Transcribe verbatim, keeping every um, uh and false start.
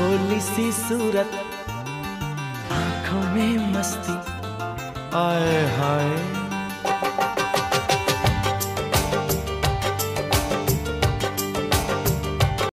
भोली सी सूरत, आंखों में मस्ती, आए हाय